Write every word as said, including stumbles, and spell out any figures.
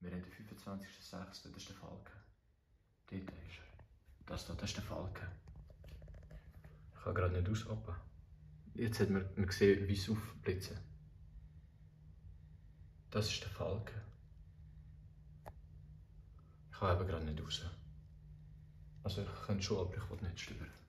Wir haben den fünfundzwanzigsten sechsten Das ist der Falke. Dort ist er. Das hier, das ist der Falke. Ich kann gerade nicht aushoppen. Jetzt hat man, man gesehen, wie es aufblitzen. Das ist der Falke. Ich kann eben gerade nicht raus. Also ich könnte schon, aber ich will nicht stören.